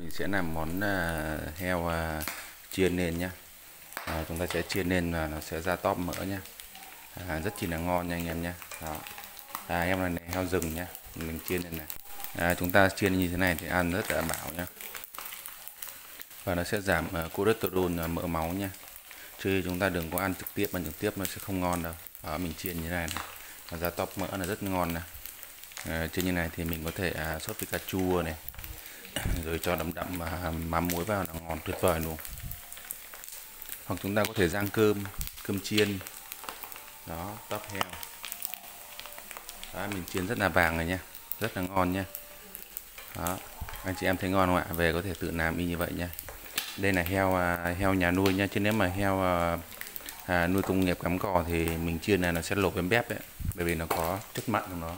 Mình sẽ làm món heo chiên lên nhá. Chúng ta sẽ chiên lên và nó sẽ ra tóp mỡ nhá. Rất chi là ngon nha anh em nhá. Đó. Em này heo rừng nhá, mình chiên lên này. Chúng ta chiên như thế này thì ăn rất là đảm bảo nhá. Và nó sẽ giảm cholesterol, mỡ máu nhá. Chứ chúng ta đừng có ăn trực tiếp, ăn trực tiếp nó sẽ không ngon đâu. Đó, mình chiên như thế này này, nó ra tóp mỡ là rất ngon này. Chiên như này thì mình có thể sốt với cà chua này, rồi cho đậm đậm mắm muối vào là ngon tuyệt vời luôn. Hoặc chúng ta có thể rang cơm, cơm chiên. Đó, tóp heo. Đó, mình chiên rất là vàng rồi nha, rất là ngon nha. Đó, anh chị em thấy ngon không ạ? Về có thể tự làm y như vậy nha. Đây là heo nhà nuôi nha, chứ nếu mà heo nuôi công nghiệp cắm cò thì mình chiên này nó sẽ lột bém bép ấy, bởi vì nó có chất mặn trong nó.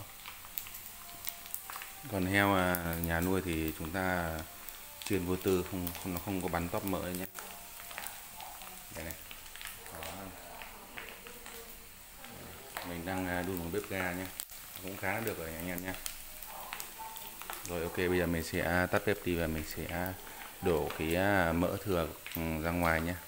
Còn heo nhà nuôi thì chúng ta chiên vô tư, nó không có bắn tóp mỡ nhé. Đây này. Đó. Mình đang đun bằng bếp ga nhé, cũng khá là được rồi anh em nhé. Rồi ok, bây giờ mình sẽ tắt bếp đi và mình sẽ đổ cái mỡ thừa ra ngoài nhé.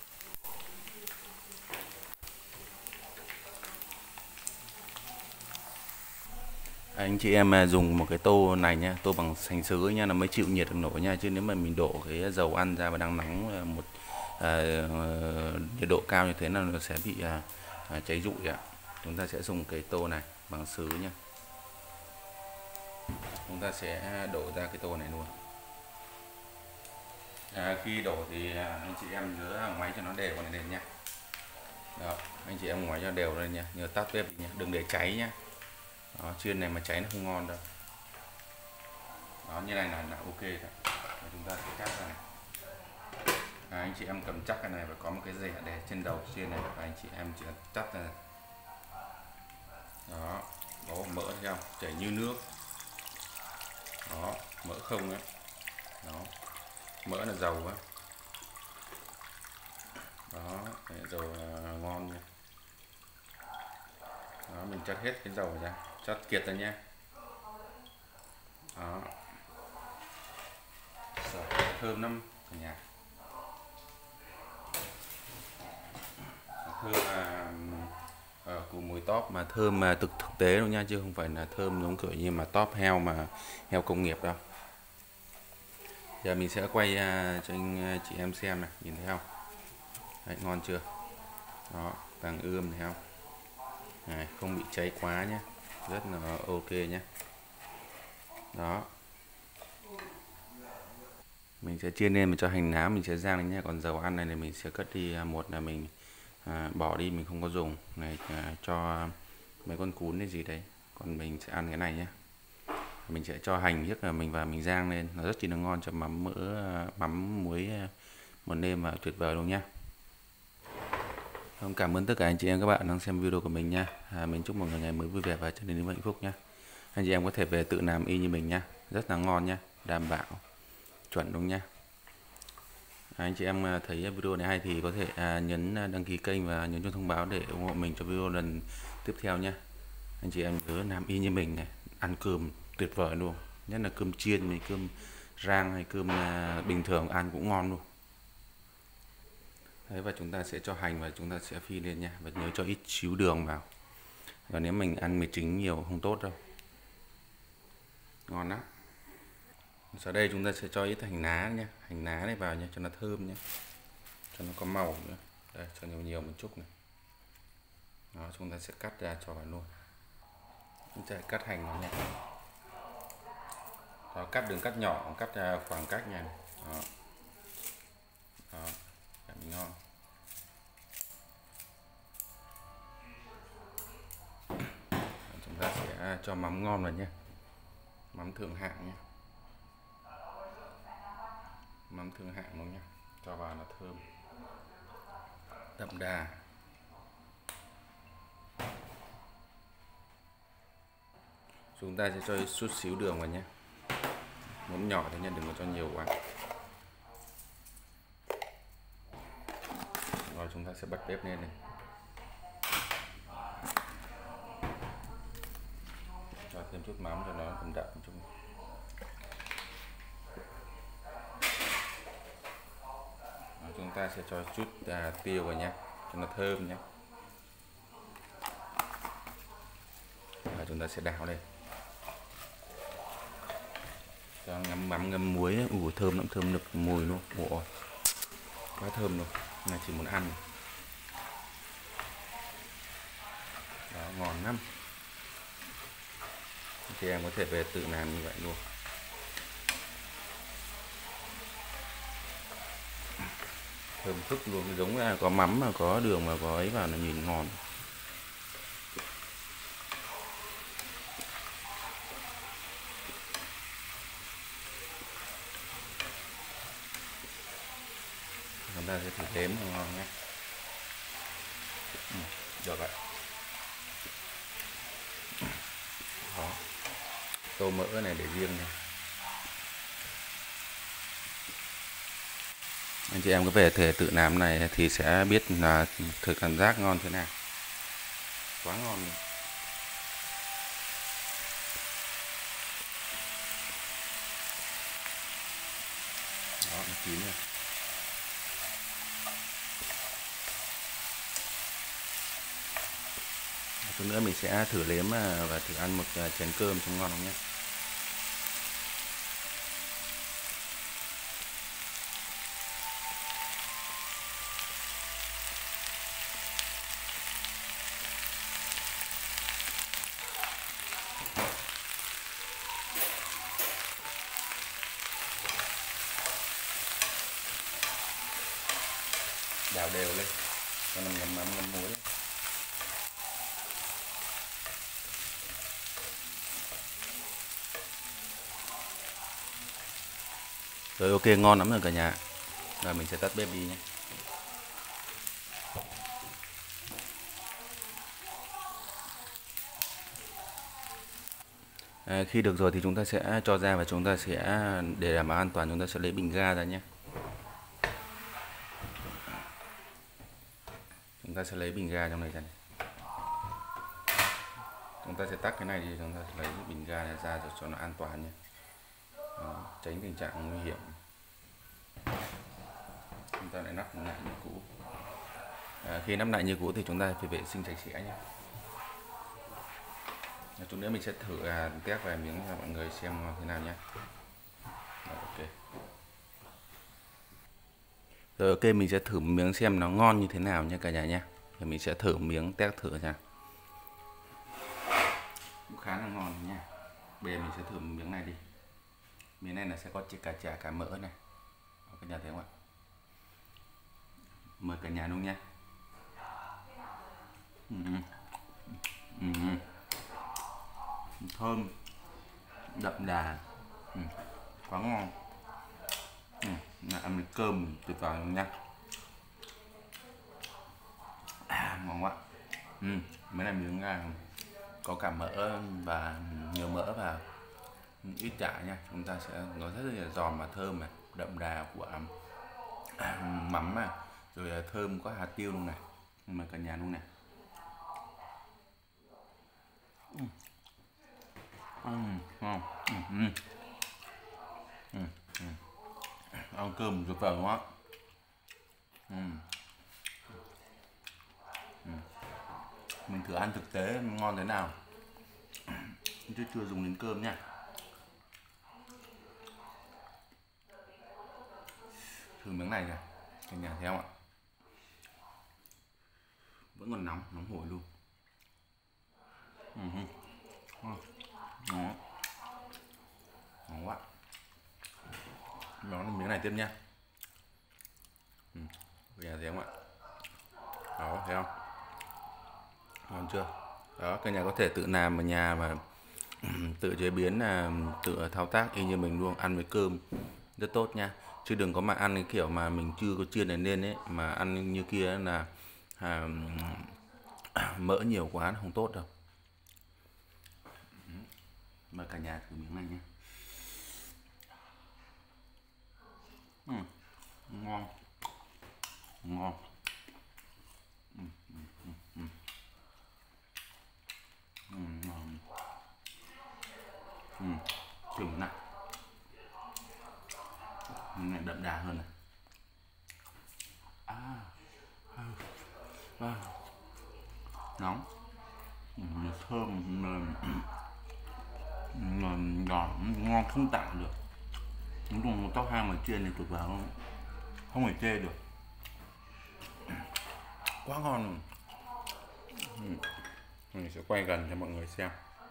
Anh chị em dùng một cái tô này nha, tô bằng sành sứ nha, nó mới chịu nhiệt được nổi nha, chứ nếu mà mình đổ cái dầu ăn ra và đang nóng một nhiệt độ cao như thế là nó sẽ bị cháy rụi ạ. Chúng ta sẽ dùng cái tô này bằng sứ nha. Chúng ta sẽ đổ ra cái tô này luôn. Khi đổ thì anh chị em nhớ ngoáy cho nó đều vào này lên nha. Đó, anh chị em ngoáy cho đều lên nha, nhớ tắt bếp đi nha, đừng để cháy nhá. Đó, chiên này mà cháy nó không ngon đâu. Đó, như này là ok rồi. Chúng ta sẽ cắt ra này. Anh chị em cầm chắc cái này và có một cái rẻ để trên đầu chiên này, và anh chị em chỉ cần cắt ra này. Đó, có mỡ thấy không, chảy như nước. Đó, mỡ không ấy. Đó, mỡ là dầu á. Đó, dầu ngon nha. Đó, mình chắc hết cái dầu ra, chắc kiệt ra nha. Đó, thơm lắm cả nhà. Thơm của mùi tóp mà thơm mà thực tế đâu nha, chứ không phải là thơm giống kiểu như mà tóp heo mà heo công nghiệp đâu. Giờ mình sẽ quay cho anh chị em xem này, nhìn thấy không? Đấy, ngon chưa? Đó, vàng ươm thấy không? Này, không bị cháy quá nhé, rất là ok nhé. Đó, mình sẽ chiên lên, mình cho hành lá mình sẽ rang lên nhé. Còn dầu ăn này thì mình sẽ cất đi, một là mình bỏ đi, mình không có dùng này, cho mấy con cún hay gì đấy. Còn mình sẽ ăn cái này nhé. Mình sẽ cho hành trước là mình vào mình rang lên, nó rất chi là ngon, cho mắm mỡ, mắm muối, một nêm và tuyệt vời luôn nhá. Cảm ơn tất cả anh chị em các bạn đang xem video của mình nha. Mình chúc mọi người ngày mới vui vẻ và trở nên hạnh phúc nhá. Anh chị em có thể về tự làm y như mình nha, rất là ngon nhá, đảm bảo chuẩn đúng nhá. Anh chị em thấy video này hay thì có thể nhấn đăng ký kênh và nhấn chuông thông báo để ủng hộ mình cho video lần tiếp theo nhé. Anh chị em nhớ làm y như mình này, ăn cơm tuyệt vời luôn, nhất là cơm chiên hay cơm rang hay cơm bình thường ăn cũng ngon luôn. Đấy, và chúng ta sẽ cho hành và chúng ta sẽ phi lên nha, và nhớ cho ít xíu đường vào. Còn nếu mình ăn mì chính nhiều không tốt đâu. Ngon lắm. Sau đây chúng ta sẽ cho ít hành lá nhé, hành lá này vào nha, cho nó thơm nhé, cho nó có màu nữa. Đây, cho nhiều nhiều một chút này. Đó, chúng ta sẽ cắt ra cho vào luôn. Chúng ta cắt hành vào nha. Đó, cắt đừng cắt nhỏ, cắt khoảng cách nha. Đó. Đó, mình ngon. Chúng ta sẽ cho mắm ngon vào nhé, mắm thượng hạng nhé, mắm thượng hạng luôn nhé, cho vào là thơm đậm đà. Chúng ta sẽ cho chút xíu đường vào nhé, muốn nhỏ thế nhưng đừng có cho nhiều quá. Rồi chúng ta sẽ bật bếp lên này. Cho thêm chút mắm cho nó đậm đậm chút. ta sẽ cho chút tiêu vào nhé, cho nó thơm nhé. Và chúng ta sẽ đảo lên, cho ngấm mắm ngấm muối. Thơm lắm, thơm nực mùi luôn. Ủa, quá thơm luôn, là chỉ muốn ăn. Đó, ngon lắm. Thì em có thể về tự làm như vậy luôn. Thơm phức luôn, giống là có mắm mà có đường mà có ấy vào là nhìn ngon. Chúng ta sẽ thử đếm ngon nhé. Được vậy. Đó, tô mỡ này để riêng này. Anh chị em có về thể tự làm này thì sẽ biết là thực cảm giác ngon thế nào. Quá ngon luôn. Đó, nó chín rồi. Chút nữa mình sẽ thử nếm và thử ăn một chén cơm xem ngon không nhé. Đảo đều lên cho nó ngấm mắm ngấm muối. Rồi, ok, ngon lắm rồi cả nhà. Rồi mình sẽ tắt bếp đi nhé. Khi được rồi thì chúng ta sẽ cho ra và chúng ta sẽ, để đảm bảo an toàn, chúng ta sẽ lấy bình ga ra nhé. Chúng ta sẽ lấy bình ga trong này ra này. Chúng ta sẽ tắt cái này thì chúng ta sẽ lấy cái bình ga này ra để cho nó an toàn nhé. Đó, tránh tình trạng nguy hiểm. Chúng ta lại nắp lại như cũ. Khi nắp lại như cũ thì chúng ta phải vệ sinh sạch sẽ nhé. Chút nữa mình sẽ thử test vài miếng cho mọi người xem thế nào nhé. Rồi, ok. Rồi, ok, mình sẽ thử miếng xem nó ngon như thế nào nha cả nhà nhé. Rồi mình sẽ thử miếng test thử nha. Cũng khá là ngon nha. Bây giờ mình sẽ thử miếng này đi. Miếng này là sẽ có cả chả cả mỡ này. Cả nhà thấy không ạ? Mời cả nhà luôn nha. Thơm, đậm đà, quá ngon. Ăn với cơm tuyệt vời luôn nha. Ngon quá. Mấy này miếng có cả mỡ và nhiều mỡ và ít chả nha. Chúng ta sẽ nó rất là giòn và thơm này, đậm đà của mắm này, rồi thơm có hạt tiêu luôn này. Mời cả nhà luôn này. Ngon. Ăn cơm tuyệt vời quá. Mình thử ăn thực tế ngon thế nào chứ chưa dùng đến cơm nha. Thử miếng này kìa, cả nhà thấy không ạ? Vẫn còn nóng, nóng hổi luôn. Đó. Ngon quá. Nó miếng này tiếp nha. Cả nhà thấy không ạ? Đó, thấy không? Ngon chưa? Đó, cả nhà có thể tự làm ở nhà và tự chế biến, tự thao tác y như mình luôn, ăn với cơm rất tốt nha. Chứ đừng có mà ăn cái kiểu mà mình chưa có chiên này lên ấy, mà ăn như kia là mỡ nhiều quá không tốt đâu. Mời cả nhà thử miếng này nhé. Ngon, ngon. Ngon. Thử này. Này đậm đà hơn này. Nóng, thơm, ngọt, ngon không tả được. Nói chung tóc hang mà chiên thì tuyệt vời luôn, không thể chê được, quá ngon luôn. Mình sẽ quay gần cho mọi người xem.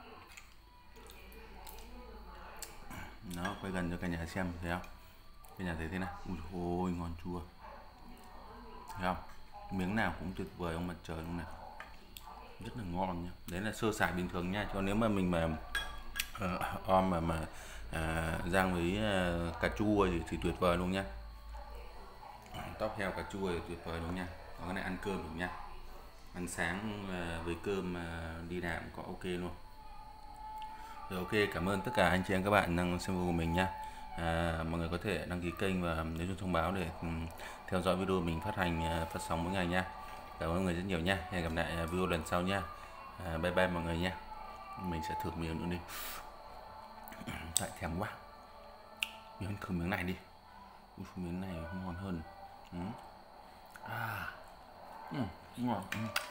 Nó quay gần cho cả nhà xem, thấy không? Cả nhà thấy thế nào? Ui ôi ngon chua, thấy không? Miếng nào cũng tuyệt vời, ông mặt trời luôn này, rất là ngon nhá. Đấy là sơ sài bình thường nha, cho nếu mà mình mà om mà rang với cà chua thì tuyệt vời luôn nha. Tóc heo cà chua thì tuyệt vời luôn nha. Còn cái này ăn cơm được nha, ăn sáng với cơm đi làm có ok luôn. Rồi ok, cảm ơn tất cả anh chị em các bạn đang xem video của mình nha. Mọi người có thể đăng ký kênh và nhấn chuông thông báo để theo dõi video mình phát hành phát sóng mỗi ngày nha. Cảm ơn mọi người rất nhiều nha. Hẹn gặp lại video lần sau nha. Bye bye mọi người nha. Mình sẽ thử miếng nữa đi. Tại thèm quá. Mình ăn thử miếng này đi. Miếng này ngon hơn. Ngon.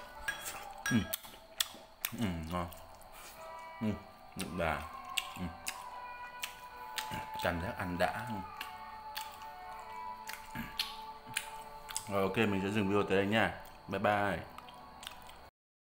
Ngon. Đậm đà. Cảm giác ăn đã. Rồi ok, mình sẽ dừng video tới đây nha. Bye bye.